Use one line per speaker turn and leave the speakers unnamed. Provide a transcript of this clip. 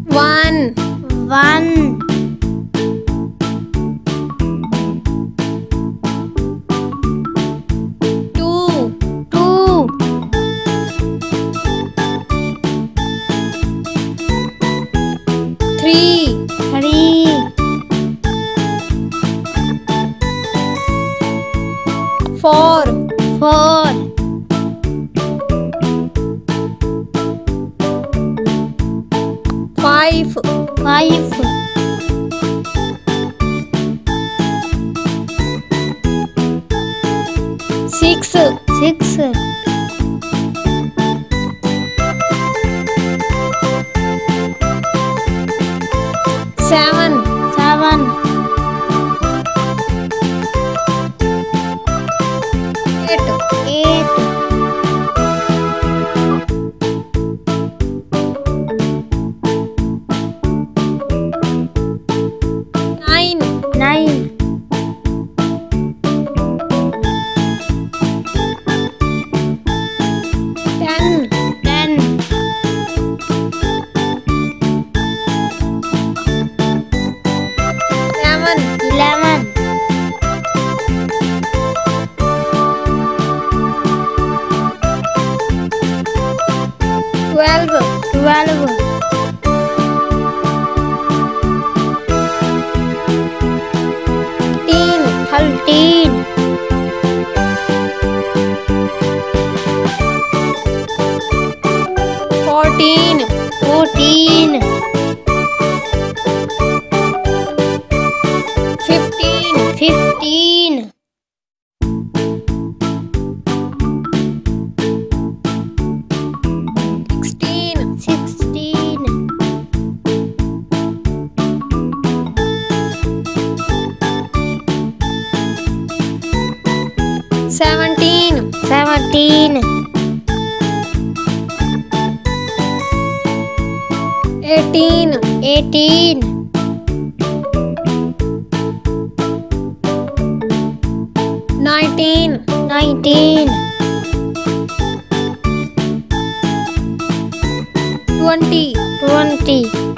One.
One.
Two.
Two.
Three.
Three.
Four.
Four.
Five.
Five.
Six.
Six.
Seven.
Seven.
Eight.
Eight.
Nine.
Nine.
Ten.
Ten.
Eleven.
11.
12.
12. 13.
14.
14.
15.
15.
16.
16.
17.
17.
18.
18.
19.
19.
20.
20.